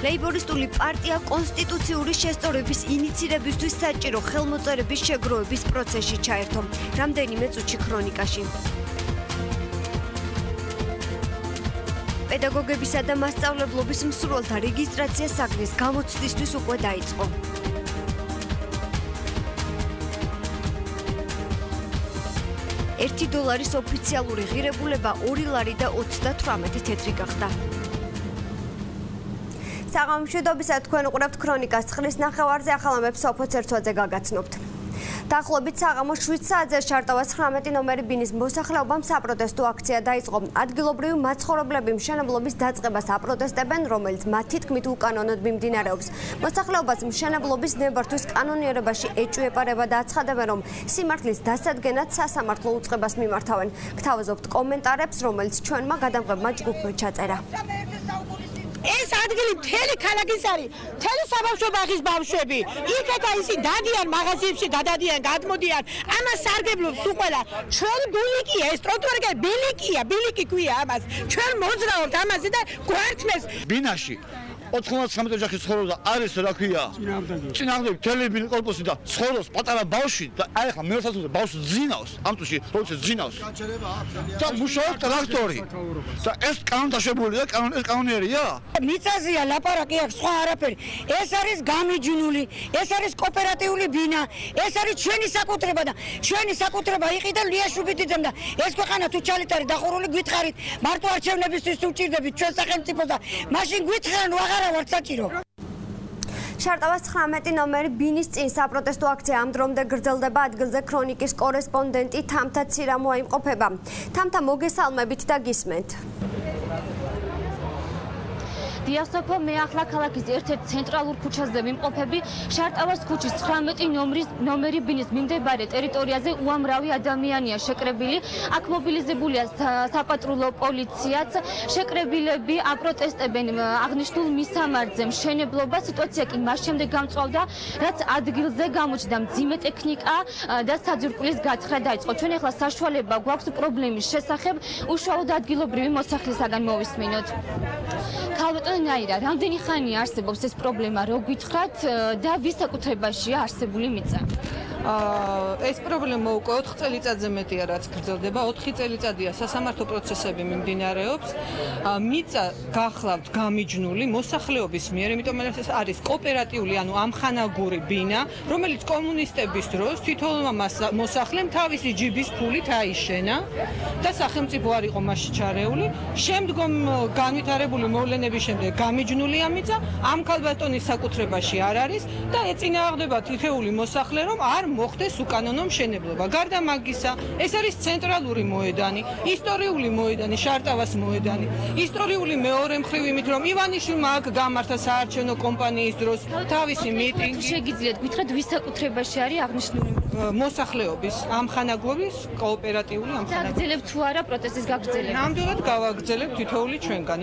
ლეიბორისტული პარტია კონსტიტუციური შესწორების ინიცირებისთვის საჭირო ხელმოწერების შეგროვების პროცესში ჩაერთო. რამდენიმე წუთში ქრონიკაში. პედაგოგებისა და მასწავლებლობის მსურველთა რეგისტრაცია საგნის გამოცდისთვის უკვე დაიწყო. $1 ოფიციალური ღირებულება 2 ლარი და 38 თეთრი გახდა. საღამომშვიდობისა თქვენ უყურებთ ქრონიკას წყლის ნახევარზე ახალამებს სოფოც ერთვაძე გაგაცნობთ. დაახლოებით საღამოს 7 საათზე შარტავას 19 ნომერი ბინის მოსახლეობამ საპროტესტო აქცია დაიწყო. ადგილობრივი მაცხოვრებლები მშენებლობის დაწყებას აპროტესტებენ, რომელიც მათი თქმით უკანონოდ მიმდინარეობს. მოსახლეობას მშენებლობის ნებართვის კანონიერებაში ეჭვი-ეპარება და აცხადებენ, რომ სიმართლის დასადგენად სასამართლო უწყებას მიმართავენ. გთავაზობთ კომენტარებს, რომელიც ჩვენმა გადამღებმა ჯგუფმა ჩაწერა. ეს ადგილი მთელი ქალაქის არის, მთელი საბავშვო ბაღის ბავშვები. იქეთა ისინი დადიან მაღაზიებში, გადადიან, გადმოდიან. ამას სარგებლობს უყველა. ჩვენ ბილიკია, ეს ტროტუარი ბილიკი ქვია ამას. ჩვენ მოძრაობთ ამაზე და გვართმეს ბინაში 99 ოჯახი ცხოვრობდა არის რა ქვია წინააღმდეგ თელები კორპუსი და ცხოვრობს პატარა ბავშვი და აი ხა მეორე სართულზე ბავშვი ძინავს ამ წუთში როცა ძინავს და მუშაობს ტრაქტორი და ეს კანონდაშებულია ეს კანონიერია მიწაზია ლაპარაკი აქვს სხვა არაფერი ეს არის გამიჯნული ეს არის კოოპერატიული ბინა ეს არის ჩვენი საკუთრება და ჩვენი საკუთრება იყიდა ლიაშუბიტიძემ და ეს ქვეყანა თუ ჩალით არის დახურული გითხარით მარტო არჩევნებისთვის უჭირდებით ჩვენ სახელმწიფოს და მაშინ გითხარით შარტავას 19 ნომერი ბინის წინ საპროტესტო აქცია ამ დრომდე გრძელდება. ადგილზე ქრონიკის კორესპონდენტი თამთა ცირამოა იმყოფება. თამთა მოგესალმებით და გისმენთ. დიასოფო მე ახლა ქალაქის ერთ-ერთ ცენტრალურ ქუჩაზე ვიმყოფები. შარტავას ქუჩის 19 ნომერი ბინის მიმდებარე ტერიტორიაზე უამრავი ადამიანია შეკრებილი. აქ მობილიზებულია საპატრულო პოლიციაც. შეკრებილები აპროტესტებენ აღნიშნულ მისამართზე მშენებლობა. სიტუაცია კი მას შემდეგ გამწვავდა, რაც ადგილზე გამოჩნდა მძიმე ტექნიკა და საძირკვლის გათხრა დაიწყო. ჩვენ ახლა საშუალება გვაქვს პრობლემის შესახებ უშუალოდ ადგილობრივი მოსახლისაგან მოვისმინოთ. ნაირა, რამდენი ხანია არსებობს ეს პრობლემა, რო გითხრათ და ვის საკუთრებაშია არსებული მიწა? ეს პრობლემა უკვე 4 წელიწადზე მეტია, რაც გრძელდება. 4 წელიწადია სასამართლო პროცესები მიმდინარეობს. მიწა გახლავთ გამიჯნული მოსახლეობის მიერ, იმიტომ რომ ეს არის კოოპერატიული, ანუ ამხანაგური ბინა, რომელიც კომუნისტების დროს თითოეულმა მოსახლემ თავისი ჯიბის ფულით აიშენა და სახელმწიფო არ იყო მასში ჩარეული. შემდგომ განვითარებული მოვლენების შემდეგ გამიჯნულია მიწა, ამ ქალბატონის საკუთრებაში არ არის და ეწინააღმდება თითოეული მოსახლე, რომ არ მოხდეს უკანონო მშენებლობა. გარდა მაგისა, ეს არის ცენტრალური მოედანი, ისტორიული მოედანი, შარტავას მოედანი. ისტორიული მეორე მხრივ იმით, რომ ივანიშვილმა აქ გამართა საარჩევნო კომპანიის დროს თავისი მიტინგი. შეგიძლიათ გითხრათ, ვის საკუთრებაში არის აღნიშნული მოსახლეობის, ამხანაგობის, კოოპერატიული ამხანაგობის. გაგრძელებთ თუ არა პროტესტის გაგრძელება? ნამდვილად გავაგრძელებთ თითოეული ჩვენგანი.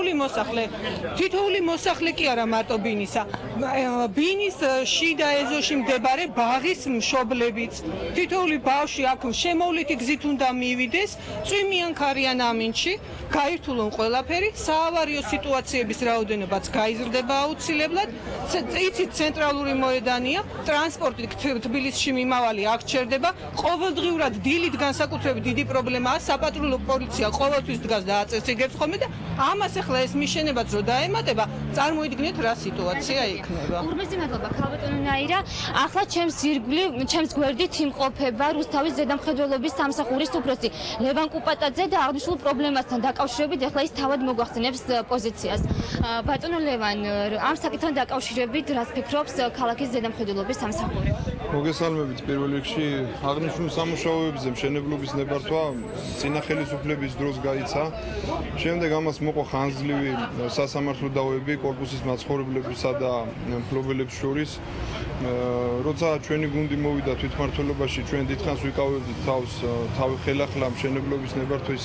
თითოეული მოსახლე კი არა მარტო ბინისა. ბინის შიდა ეზოში მდებარე ბაღის მშობლებიც. თითოეული ბავშვი აქ შემოვლითი გზით უნდა მივიდეს, წვიმიან ქარიან ამინჩი, გაირთულონ ყველაფერი, საავარიო სიტუაციების რაოდენობაც გაიზრდება აუცილებლად. იცით ცენტრალური მოედანია, ტრანსპორტი თბილისში მიმავალი აქ ჩერდება, ყოველდღიურად დილით განსაკუთრებით დიდი პრობლემაა, საპატრულო პოლიცია ყოველთვის დგას და აწესრიგებს ხოლმე და ამას ახლა ეს მიშენებაც რო დაემატება, წარმოიდგინეთ რა სიტუაცია იქნება. ურმესი მადლობა ქალბატონო ნაირა. ახლა ჩემს გვერდით იმყოფება რუსთავის ზედამხედველობის სამსახურის უფროსი ლევან კუპატაძე და აღნიშნულ პრობლემასთან დაკავშირებით ახლა ის თავად მოგვახსენებს პოზიციას. ბატონო ლევან, ამ საკითხთან დაკავშირებით რას ფიქრობს ქალაქის ზედამხედველობის სამსახური? მოგესალმებით პირველ რიგში აღნიშნულ სამუშაოებზე მშენებლობის ნებართვა წინა ხელისუფლების დროს გაიცა. შემდეგ ამას მოყვა ხანგრძლივი სასამართლო დავები კორპუსის მაცხოვრებლებსა და მფლობელებს შორის. როცა ჩვენი გუნდი მოვიდა თვითმმართველობაში, ჩვენ დიდხანს ვიკავებდით თავი ხელახლა მშენებლობის ნებართვის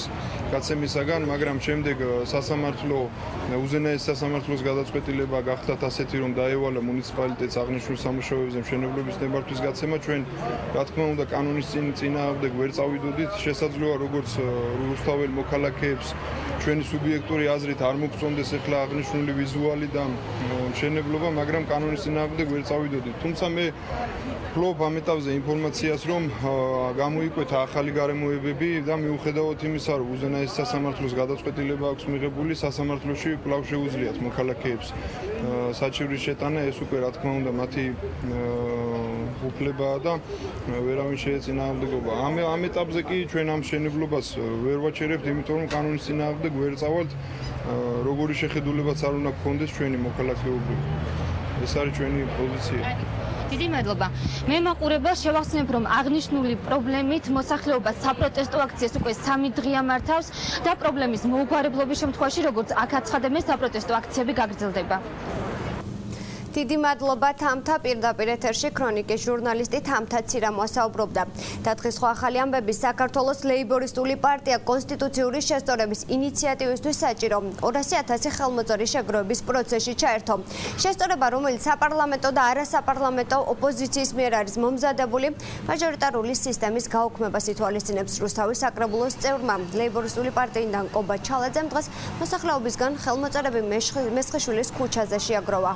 გაცემისაგან, მაგრამ შემდეგ სასამართლო უზენაეს სასამართლოს გადაწყვეტილება გახდათ ასეთი, რომ დაევალა მუნიციპალიტეტს აღნიშნულ სამუშაოებზე მშენებლობის ნებართვის გაცემა, ჩვენ რა თქმა უნდა კანონის წინააღმდეგ ვერ წავიდოდით, შესაძლოა როგორც რუსთაველ მოქალაქეებს ჩვენი სუბიექტური აზრით არ მოგწონდეს ახლა აღნიშნული ვიზუალი და მშენებლობა, მაგრამ კანონის წინააღმდეგ ვერ წავიდოდით. თუმცა მე ვფლობ ამ ეტაპზე ინფორმაციას, რომ გამოიკვეთა ახალი გარემოებები და მიუხედავად იმისა, რომ უზენაეს სასამართლოს გადაწყვეტილება აქვს მიღებული, სასამართლოში კვლავ შეუძლიათ მოქალაქეებს საჩივრის შეტანა, ეს უკვე რა თქმა უნდა მათი უფლებაა და ვერავინ შეეწინააღმდეგობა. ამ ეტაპზე კი ჩვენ ამ მშენებლობას ვერ ვაჩერებთ, იმიტომ რომ კანონის წინააღმდეგ ვერ წავალთ, როგორი შეხედულებაც არ უნდა გქონდეს ჩვენი მოქალაქეობრივი. ეს არის ჩვენი პოზიცია. დიდი მადლობა. მე მაყურებელს შევახსენებ, რომ აღნიშნული პრობლემით მოსახლეობა საპროტესტო აქციას უკვე 3 დღეა მართავს და პრობლემის მოუგვარებლობის შემთხვევაში, როგორც აქ აცხადებენ, საპროტესტო აქციები გაგრძელდება. დიდი მადლობა თამთა, პირდაპირ ეთერში ქრონიკის ჟურნალისტი თამთა ცირამოა საუბრობდა. და დღეს ხო ახალი ამბები, საქართველოს ლეიბორისტული პარტია კონსტიტუციური შესწორების ინიციატივისთვის საჭირო 200,000 ხელმოწერის შეგროვების პროცესში ჩაერთო. შესწორება, რომელიც საპარლამენტო და არასაპარლამენტო ოპოზიციის მიერ არის მომზადებული, მაჟორიტარული სისტემის გაუქმებას ითვალისწინებს. რუსთავის საკრებულოს წევრმა ლეიბორისტული პარტიიდან კობა ჩალაძემ დღეს მოსახლეობისგან ხელმოწერები მესხიშვილის ქუჩაზე შეაგროვა.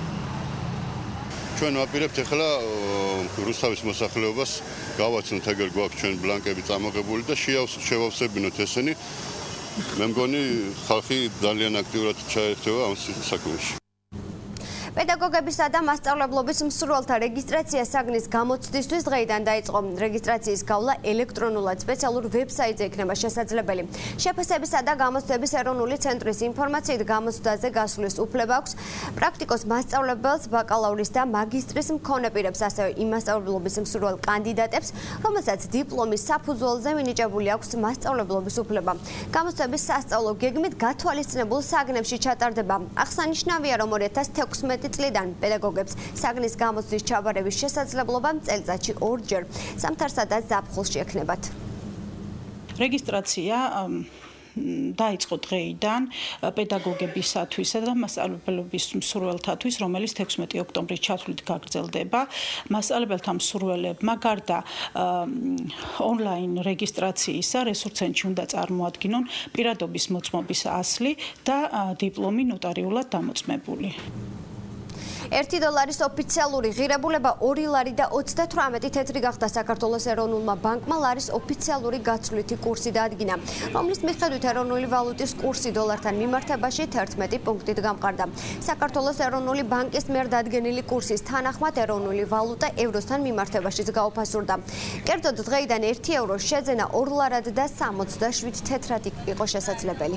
ჩვენ ვაპირებთ ახლა რუსთავის მოსახლეობას გავაცნოთ ეგერ გვაქვს ჩვენ ბლანკები წამოღებული და შევავსებინოთ ესენი. მე მგონი ხალხი ძალიან აქტიურად ჩაერთვება ამ საქმეში. პედაგოგებისა და მასწავლებლობის მსურველთა რეგისტრაცია საგნის გამოცდისთვის დღეიდან დაიწყო. რეგისტრაციის გავლა ელექტრონულად სპეციალურ ვებსაიტზე იქნება შესაძლებელი. შეფასებისა და გამოცდების ეროვნული ცენტრის ინფორმაციით გამოცდაზე გასვლის უფლება აქვს პრაქტიკოს მასწავლებელს, ბაკალავრის და მაგისტრის მქონე პირებს, ასევე იმ მასწავლებლობის მსურველ კანდიდატებს, რომელსაც დიპლომის საფუძველზე მინიჭებული აქვს მასწავლებლობის უფლება. გამოცდების სასწავლო გეგმით გათვალისწინებულ საგნებში ჩატარდება. აღსანიშნავია, რომ 2016 წლიდან პედაგოგებს საგნის გამოცდის ჩაბარების შესაძლებლობა წელიწადში 2 ჯერ სამთარსა და ზაფხულში ექნებათ. რეგისტრაცია დაიწყო დღეიდან პედაგოგებისათვის და მასწავლებლობის მსურველთათვის, რომელიც 16 ოქტომბრის ჩათვლით გაგრძელდება. მასწავლებელთა მსურველებმა გარდა ონლაინ რეგისტრაციისა რესურს ცენტრში უნდა წარმოადგინონ პირადობის მოწმობის ასლი და დიპლომი ნოტარიულად დამოწმებული. $1 ოფიციალური ღირებულება 2 ლარი და 38 თეთრი გახდა. საქართველოს ეროვნულმა ბანკმა ლარის ოფიციალური გაცვლითი კურსი დაადგინა, რომლის მიხედვით ეროვნული ვალუტის კურსი დოლართან მიმართებაში 11 პუნქტით გამყარდა. საქართველოს ეროვნული ბანკის მიერ დადგენილი კურსის თანახმად ეროვნული ვალუტა ევროსთან მიმართებაშიც გაუფასურდა. კერძოდ დღეიდან 1 ევროს შეძენა 2 ლარად და 67 თეთრად იყო შესაძლებელი.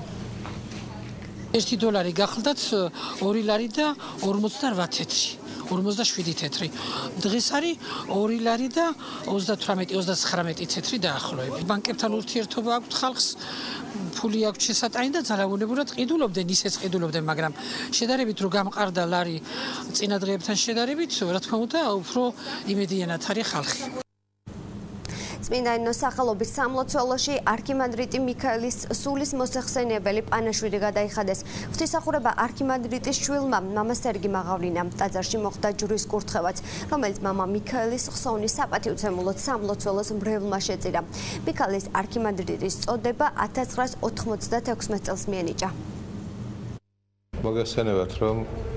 $1 გახლდათ 2 ლარი და 48 თეთრი. 47 თეთრი. დღეს არის 2 ლარი და 38-39 თეთრი დაახლოებით. ბანკებთან ურთიერთობა აქვს ხალხს, ფული აქვს შესატანი და ძალაუნებურად ყიდულობდნენ, ისეც ყიდულობდნენ, მაგრამ შედარებით რო გამყარდა ლარი წინა დღეებთან შედარებით, რა თქმა უნდა, უფრო იმედიანად არის ხალხი. წმინდა ენოს სახელობის სამლოცველოში არქიმანდრიტი მიქაელის სულის მოსახსენიებელი პანაშვიდი გადაიხადეს. ღვთისმსახურება არქიმანდრიტის შვილმა მამა სერგი მაღავლინამ ტაძარში მოხდა ჯვრის კურთხევაც, რომელიც მამა მიქაელის ხსოვნის საპატივცემულოდ სამლოცველოს მრევლმა შეწირა. მიქაელის არქიმანდრიტის წოდება 1996 წელს მიენიჭა. მოგესალმებით, რომ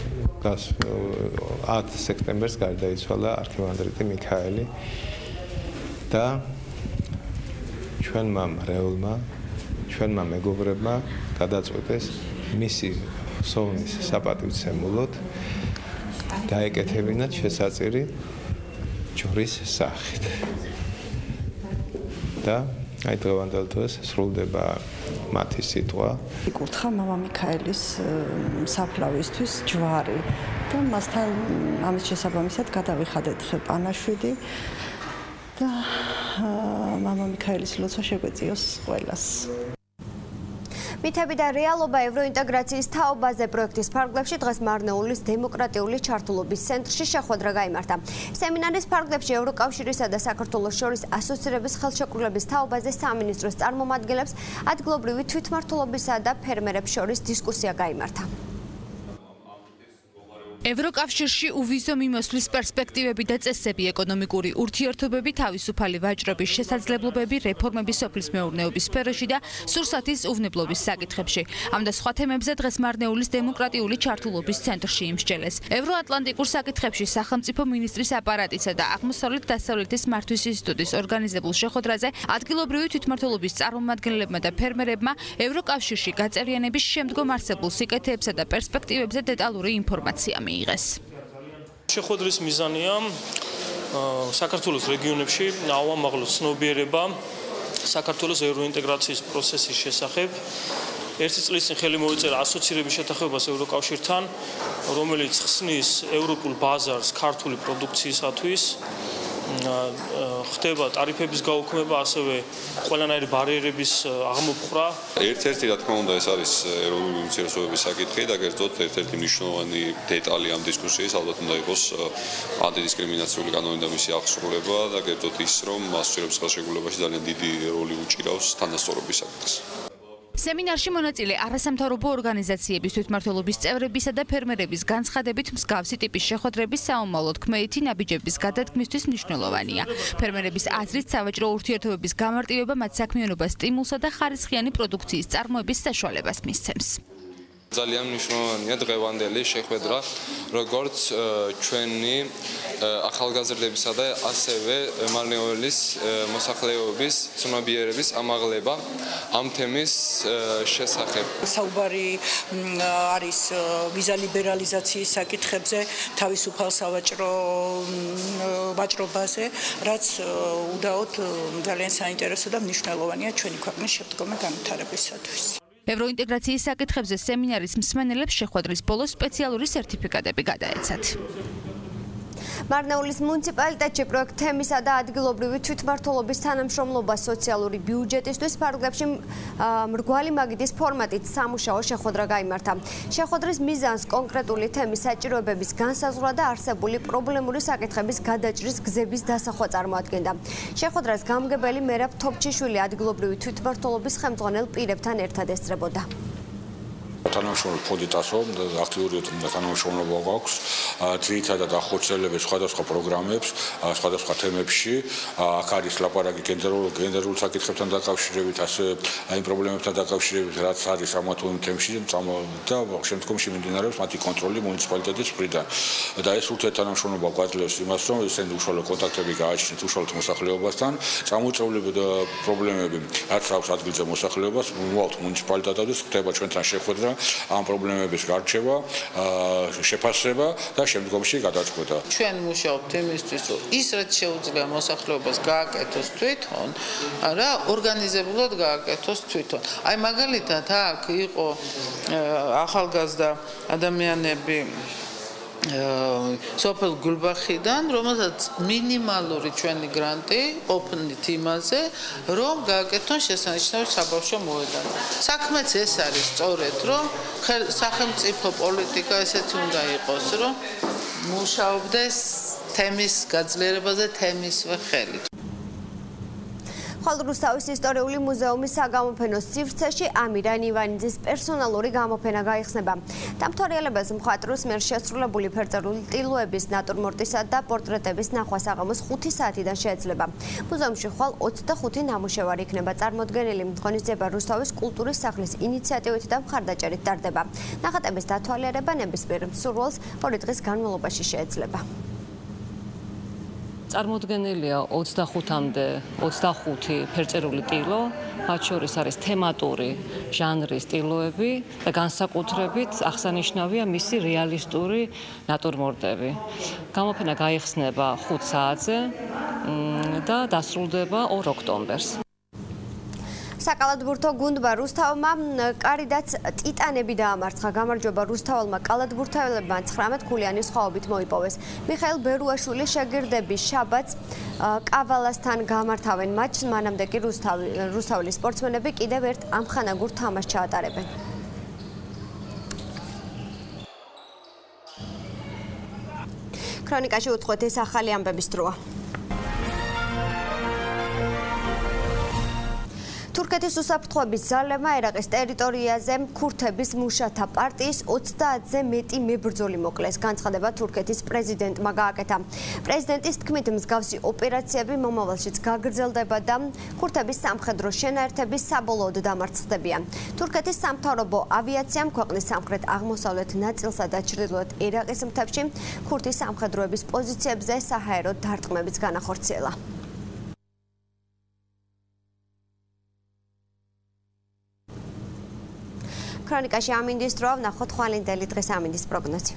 10 სექტემბერს გარდაიცვალა არქიმანდრიტი მიქაელი და ჩვენმა მრევლმა, ჩვენმა მეგობრებმა გადაწყვეტეს მისი ხსოვნის საპატივცემულოდ დაეკეთებინათ შესაწირი ჯვრის სახით. და აი დღევანდელ დღეს სრულდება მათი სიტყვა. იკურთხა მამა მიქაელის საფლავისთვის ჯვარი და მასთან ამის შესაბამისად გადავიხადეთ პანაშვიდი და მამა მიქაელის ლოცვა შეგვეწიოს ყველას. მითები და რეალობა ევროინტეგრაციის თაობაზე პროექტის ფარგლებში დღეს მარნეულის დემოკრატიული ჩართულობის ცენტრში შეხვედრა გაიმართა. სემინარის ფარგლებში ევროკავშირისა და საქართველოს შორის ასოცირების ხელშეკრულების თაობაზე სამინისტროს წარმომადგენლებს ადგილობრივი თვითმმართველობისა და ფერმერებს შორის დისკუსია გაიმართა. ევროკავშირში უვიზო მიმოსვლის პერსპექტივები და წესები, ეკონომიკური ურთიერთობები, თავისუფალი ვაჭრობის შესაძლებლობები, რეფორმების სოფლის მეურნეობის სფეროში და სურსათის უვნებლობის საკითხებში. ამ და სხვა თემებზე დღეს მარნეულის დემოკრატიული ჩართულობის ცენტრში იმსჯელეს. ევროატლანტიკურ საკითხებში სახელმწიფო მინისტრის აპარატისა და აღმოსავლეთ-დასავლეთის მართვის ინსტიტუტის ორგანიზებულ შეხვედრაზე ადგილობრივი თვითმმართველობის წარმომადგენლებმა და ფერმერებმა ევროკავშირში გაწერიანების შემდგომ არსებულ სიკეთეებსა და პერსპექტივებზე დეტალური ინფორმაცია შეხვედრის მიზანია საქართველოს რეგიონებში ავამაღლოს ცნობიერება საქართველოს ევროინტეგრაციის პროცესის შესახებ. ერთი წლის წინ ხელი მოეწერა ასოცირების შეთანხმებას ევროკავშირთან, რომელიც ხსნის ევროპულ ბაზარს ქართული პროდუქციისათვის. ხდება ტარიფების გაუქმება, ასევე ყველანაირი ბარიერების აღმოფხვრა. ერთ-ერთი რა თქმა უნდა ეს არის ეროვნული უმცირესობების საკითხი და კერძოდ ერთ-ერთი მნიშვნელოვანი დეტალი ამ დისკუსიის ალბათ უნდა იყოს ანტიდისკრიმინაციული კანონი და მისი აღსრულება და კერძოდ ის რომ ასოცირების ხელშეკრულებაში ძალიან დიდი როლი უჭირავს თანასწორობის საკითხს. სემინარში მონაწილე არასამთავრობო ორგანიზაციების თვითმმართველობის წევრებისა და ფერმერების განცხადებით მსგავსი ტიპის შეხვედრების საომალოდ ქმედითი ნაბიჯების გადადგმისთვის მნიშვნელოვანია. ფერმერების აზრით სავაჭრო ურთიერთობების გამარტივება მათ საქმიანობას სტიმულსა და ხარისხიანი პროდუქციის წარმოების საშუალებას მისცემს. ძალიან მნიშვნელოვანია დღევანდელი შეხვედრა, როგორც ჩვენი ახალგაზრდებისა და ასევე მარნეულის მოსახლეობის ცნობიერების ამაღლება ამ თემის შესახებ. საუბარი არის ვიზა ლიბერალიზაციის საკითხებზე, თავისუფალ სავაჭრო ვაჭრობაზე, რაც უდაოდ ძალიან საინტერესო და მნიშვნელოვანია ჩვენი ქვეყნის შემდგომი განვითარებისათვის. ევროინტეგრაციის საკითხებზე სემინარის მსმენელებს შეხვედრის ბოლოს სპეციალური სერტიფიკატები გადაეცათ. მარნეულის მუნიციპალიტეტში პროექტ თემისა და ადგილობრივი თვითმმართველობის თანამშრომლობა სოციალური ბიუჯეტისთვის ფარგლებში მრგვალი მაგიდის ფორმატით სამუშაო შეხვედრა გაიმართა. შეხვედრის მიზანს კონკრეტული თემის საჭიროებების განსაზღვრა და არსებული პრობლემური საკითხების გადაჭრის გზების დასახვა წარმოადგენდა. შეხვედრას გამგებელი მერაბ თოფჩიშვილი ადგილობრივი თვითმმართველობის ხელმძღვანელ პირებთან ერთად ესწრებოდა. თანამშრომლობა ფონდიტასო აქტიური თანამშრომლობა გვაქვს ძირითადად ახორციელებს სხვადასხვა პროგრამებს სხვადასხვა თემებში აქ არის ლაპარაკი გენდერულ საკითხებთან დაკავშირებით ასევე აი პრობლემებთან დაკავშირებით რაც არის ამა თუ იმ თემში და შემდგომში მიმდინარეობს მათი კონტროლი მუნიციპალიტეტის მხრიდან და ეს ურთიერთთანამშრომლობა გვაძლევს იმას რომ ისინი უშუალო კონტაქტები გააჩნიათ უშუალოდ მოსახლეობასთან წამოწევლები და პრობლემები რაც აქვს ადგილზე მოსახლეობას მოვალთ მუნიციპალიტეტად ხდება ჩვენთან შეხვედრა ამ პრობლემების გარჩევა, შეფასება და შემდგომში გადაწყვეტა. ჩვენ მუშაობთ იმისთვის, რომ ის რაც შეუძლია მოსახლეობას გააკეთოს თვითონ, რა ორგანიზებულად გააკეთოს თვითონ. აი მაგალითად აქ იყო ახალგაზრდა ადამიანები სოფელ გულბახიდან, რომელსაც მინიმალური ჩვენი გრანტი ყოფნით იმაზე, რომ გააკეთონ შესანიშნავი საბავშვო მოედანი. საქმეც ეს არის სწორედ, რომ სახელმწიფო პოლიტიკა ესეთი უნდა იყოს, რომ მუშაობდეს თემის გაძლიერებაზე თემისვე ხელით. ხალხურუსავის ისტორიული მუზეუმის საგამოფენო სივრცეში ამირან ივანიძის პერსონალური გამოფენა გაიხსნება. დამთავრებელს მხატვრის მიერ შესრულებული ფერწერული ტილოების, ნატურმორტისა და პორტრეტების ნახვა საღამოს 5 საათიდან შეიძლება. მუზეუმში ხვალ 25 ნამუშევარი იქნება წარმოდგენილი. ღონისძიება რუსთავის კულტურის სახლის ინიციატივით და მხარდაჭერით ტარდება. ნახატების დათვალიერება ნებისმიერ მსურველს 2 დღის განმავლობაში შეეძლება. წარმოდგენილია 25-მდე 25 ფერწერული ტილო, მათ შორის არის თემატური ჟანრის ტილოები და განსაკუთრებით აღსანიშნავია მისი რეალისტური ნატურმორტები. გამოფენა გაიხსნება 5 საათზე და დასრულდება 2 ოქტომბერს. საკალათბურთო გუნდმა რუსთავმა კარიდაც ტიტანები დაამარცხა. გამარჯვება რუსთაველმა კალათბურთელებმა 19 ქულიანი სხვაობით მოიპოვეს. მიხაილ ბერუაშვილი შეგირდები შაბათს კავალასთან გამართავენ მატჩს, მანამდე კი რუსთაველის სპორტსმენები კიდევ ერთ ამხანაგურ თამაშს ჩაატარებენ. ქრონიკაში უწყვეტის ახალი ამბების დროა. თურქეთის უსაფრთხოების ძალებმა ერაყის ტერიტორიაზე ქურთების მუშათა პარტიის 30-ზე მეტი მებრძოლი მოკლეს. განცხადება თურქეთის პრეზიდენტმა გააკეთა. პრეზიდენტის თქმით, მსგავსი ოპერაციები მომავალშიც გაგრძელდება და ქურთების სამხედრო შენაერთები საბოლოოდ დამარცხდებიან. თურქეთის სამთავრობო ავიაციამ ქვეყნის სამხრეთ-აღმოსავლეთ ნაწილსა და ჩრდილოეთ ერაყის მთებში ქურთის სამხედროების პოზიციებზე საჰაერო დარტყმებიც განახორციელა. ქრონიკაში ამინდის დრო, ვნახოთ ხვალინდელი დღის ამინდის პროგნოზი.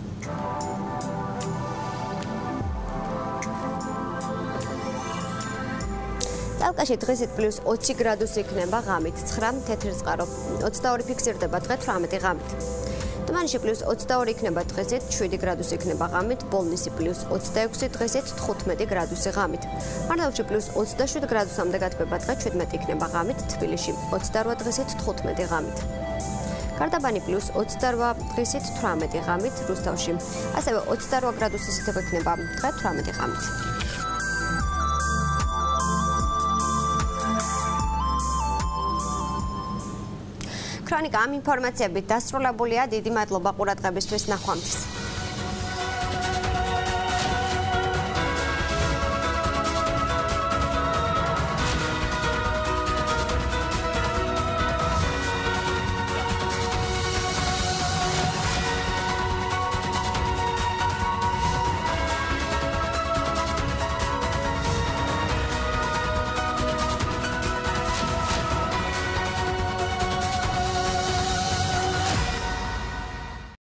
ტალკაში დღისით +20 გრადუსი იქნება, ღამით 9, თეთრი წყარო 22 ფიქსირდება, დღე 18 ღამით. თუმანიში +22 იქნება დღისით, 7 გრადუსი იქნება ღამით, ბოლნისი +26 დღისით, 15 გრადუსი ღამით. მარნაულში +27 გრადუსამდე გათბება, დღე 17 იქნება ღამით, თბილისში 28 დღისით, 15 ღამით. გარდაბანი +28 დღისით 18 ღამით, რუსთავში ასევე 28 გრადუსის სითბო იქნება, დღე 18 ღამით. ქრონიკა ამ ინფორმაციებით დასრულებულია. დიდი მადლობა ყურადღებისთვის, ნახვამდის.